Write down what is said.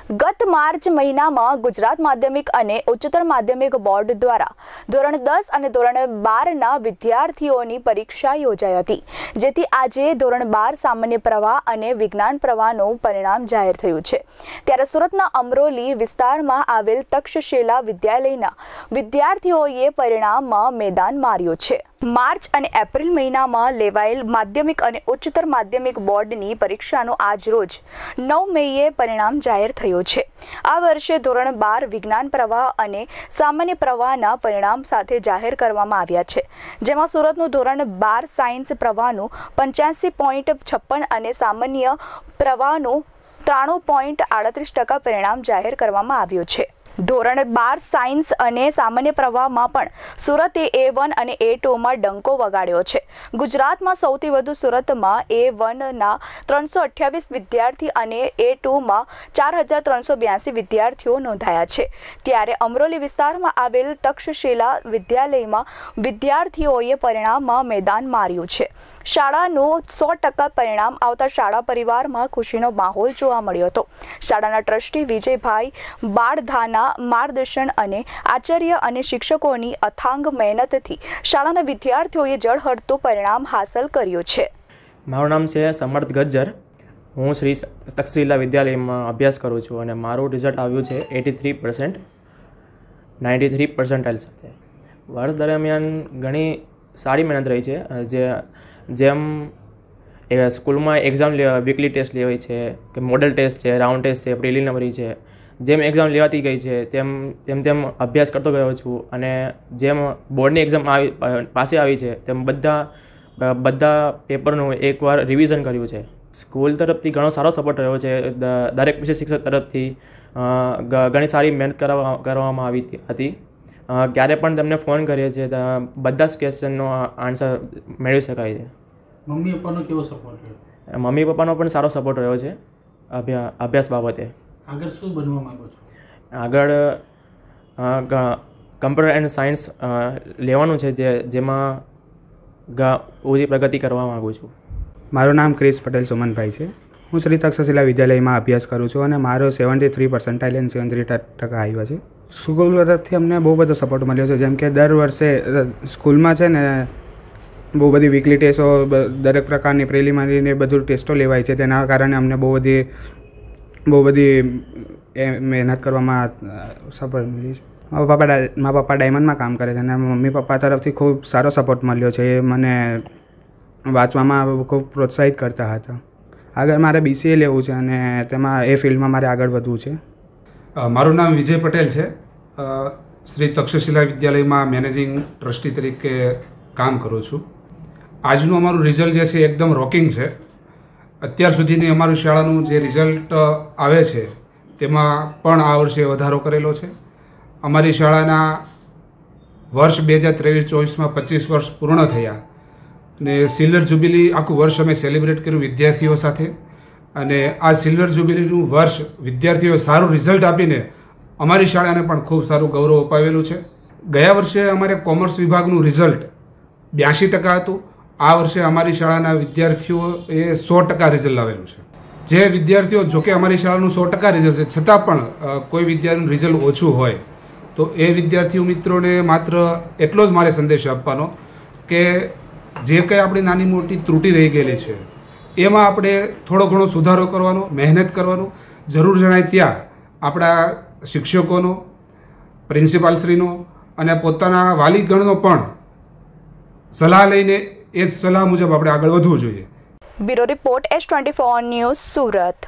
ગત માર્ચ મહિનામાં ગુજરાત માધ્યમિક અને ઉચ્ચતર માધ્યમિક બોર્ડ દ્વારા ધોરણ 10 અને ધોરણ 12ના વિદ્યાર્થીઓની પરીક્ષા યોજાઈ હતી, જેથી આજે ધોરણ 12 સામાન્ય પ્રવાહ અને વિજ્ઞાન પ્રવાહનું પરિણામ જાહેર થયું છે। ત્યારે સુરતના અમરોલી વિસ્તારમાં આવેલ તક્ષશિલા વિદ્યાલયના વિદ્યાર્થીઓએ પરિણામમાં મેદાન માર્યું છે। માર્ચ અને એપ્રિલ મહિનામાં લેવાયેલ માધ્યમિક અને ઉચ્ચતર માધ્યમિક બોર્ડની પરીક્ષાનું આજ રોજ 9 મેએ પરિણામ જાહેર થયું છે। આ વર્ષે ધોરણ 12 વિજ્ઞાન પ્રવાહ અને સામાન્ય પ્રવાહના પરિણામ સાથે જાહેર કરવામાં આવ્યા છે, જેમાં સુરતનું ધોરણ 12 સાયન્સ પ્રવાહનું 85.56 અને સામાન્ય પ્રવાહનું 93.38% પરિણામ જાહેર કરવામાં આવ્યું છે। ધોરણ 12 સાયન્સ અને સામાન્ય પ્રવાહમાં પણ સુરતે A1 અને A2માં ડંકો વગાડ્યો છે। ગુજરાતમાં સૌથી વધુ સુરતમાં A1ના 328 વિદ્યાર્થી અને A2માં 4382 વિદ્યાર્થીઓ નોંધાયા છે। ત્યારે અમરોલી વિસ્તારમાં આવેલ તક્ષશિલા વિદ્યાલયમાં વિદ્યાર્થીઓએ પરિણામમાં મેદાન માર્યું છે। શાળાનું 100% પરિણામ આવતા શાળા પરિવારમાં ખુશીનો માહોલ જોવા મળ્યો હતો। શાળાના ટ્રસ્ટી વિજયભાઈ બાળધાના માર્ગદર્શન અને આચાર્ય અને શિક્ષકોની અથાંગ મહેનતથી શાળાના વિદ્યાર્થીઓએ જળહળતું પરિણામ હાંસલ કર્યું છે। મારું નામ છે સમર્થ ગજ્જર। હું શ્રી તક્ષશિલા વિદ્યાલયમાં અભ્યાસ કરું છું અને મારું રિઝલ્ટ આવ્યું છે 83%, 93 પર્સન્ટાઇલ સાથે। વર્ષ દરમિયાન ઘણી સારી મહેનત રહી છે। જેમ સ્કૂલમાં એક્ઝામ વીકલી ટેસ્ટ લેવાય છે કે મોડલ ટેસ્ટ છે, રાઉન્ડ ટેસ્ટ છે, પ્રિલિમિનરી છે, જેમ એક્ઝામ લેવાતી ગઈ છે તેમ અભ્યાસ કરતો ગયો છું અને જેમ બોર્ડની એક્ઝામ પાસે આવી છે તેમ બધા પેપરનું એકવાર રિવિઝન કર્યું છે। સ્કૂલ તરફથી ઘણો સારો સપોર્ટ રહ્યો છે। દરેક વિષય શિક્ષક તરફથી ઘણી સારી મહેનત કરવામાં આવી હતી। ક્યારે પણ તેમને ફોન કરીએ છીએ બધા જ ક્વેશ્ચનનો આન્સર મેળવી શકાય છે। મમ્મી પપ્પાનો કેવો સપોર્ટ રહ્યો? મમ્મી પપ્પાનો પણ સારો સપોર્ટ રહ્યો છે અભ્યાસ બાબતે। આગળ શું બનવા માંગો છો? આગળ કમ્પ્યુટર એન્ડ સાયન્સ લેવાનું છે, જેમાં ઓછી પ્રગતિ કરવા માગું છું। મારું નામ ક્રિશ પટેલ સુમનભાઈ છે। હું શ્રી તક્ષશિલા વિદ્યાલયમાં અભ્યાસ કરું છું અને મારો 73 પર્સન્ટાઇલ અને 73% આવ્યા છે। સ્કૂલ તરફથી અમને બહુ બધો સપોર્ટ મળ્યો છે, જેમ કે દર વર્ષે સ્કૂલમાં છે ને બહુ બધી વીકલી ટેસ્ટો, દરેક પ્રકારની પ્રિલિમિનરી બધું ટેસ્ટો લેવાય છે। તેના કારણે અમને બહુ બધી મહેનત કરવામાં સફળ મળી છે। મારા પપ્પા ડાયમંડમાં કામ કરે છે અને મમ્મી પપ્પા તરફથી ખૂબ સારો સપોર્ટ મળ્યો છે। એ મને વાંચવામાં ખૂબ પ્રોત્સાહિત કરતા હતા। આગળ મારે BCA લેવું છે અને તેમાં એ ફિલ્ડમાં મારે આગળ વધવું છે। મારું નામ વિજય પટેલ છે। શ્રી તક્ષશિલા વિદ્યાલયમાં મેનેજિંગ ટ્રસ્ટી તરીકે કામ કરું છું। આજનું અમારું રિઝલ્ટ જે છે એકદમ રોકિંગ છે। અત્યાર સુધીની અમારી શાળાનું જે રિઝલ્ટ આવે છે તેમાં પણ આ વર્ષે વધારો કરેલો છે। અમારી શાળાના વર્ષ 2023-24માં 25 વર્ષ પૂર્ણ થયા અને સિલ્વર જ્યુબિલી આખું વર્ષ અમે સેલિબ્રેટ કર્યું વિદ્યાર્થીઓ સાથે। અને આ સિલ્વર જ્યુબિલીનું વર્ષ વિદ્યાર્થીઓ સારું રિઝલ્ટ આપીને અમારી શાળાને પણ ખૂબ સારું ગૌરવ અપાવેલું છે। ગયા વર્ષે અમારે કોમર્સ વિભાગનું રિઝલ્ટ 82% હતું। આ વર્ષે અમારી શાળાના વિદ્યાર્થીઓએ 100% રિઝલ્ટ લાવેલું છે। જે વિદ્યાર્થીઓ, જોકે અમારી શાળાનું 100% રિઝલ્ટ છે, છતાં પણ કોઈ વિદ્યાર્થીનું રિઝલ્ટ ઓછું હોય તો એ વિદ્યાર્થીઓ મિત્રોને માત્ર એટલો જ મારે સંદેશ આપવાનો કે જે કંઈ આપણી નાની મોટી ત્રુટિ રહી ગયેલી છે એમાં આપણે થોડો ઘણો સુધારો કરવાનો, મહેનત કરવાનું, જરૂર જણાય ત્યાં આપણા શિક્ષકોનો, પ્રિન્સિપાલશ્રીનો અને પોતાના વાલીગણનો પણ સલાહ લઈને એ જ સલાહ મુજબ આપણે આગળ વધવું જોઈએ। Bureau report S24 news, Surat.